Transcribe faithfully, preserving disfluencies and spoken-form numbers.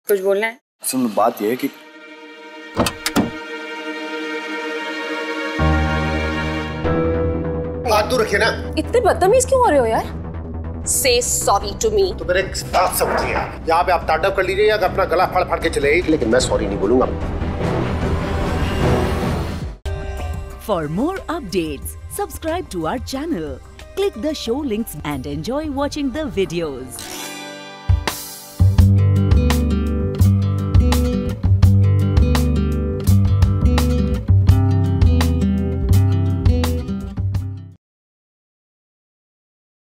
कुछ बोलना है? असल में बात यह है कि हाथ दूर रखिए ना। इतने बदतमीज क्यों हो रहे हो यार? Say sorry to me. तो मेरे बात समझिए, यहाँ पे आप ताड़प कर लीजिए या अपना गला फाड़ फाड़ के चले, लेकिन मैं सॉरी नहीं बोलूंगा। For more updates, subscribe to our channel, click the show links and enjoy watching the videos.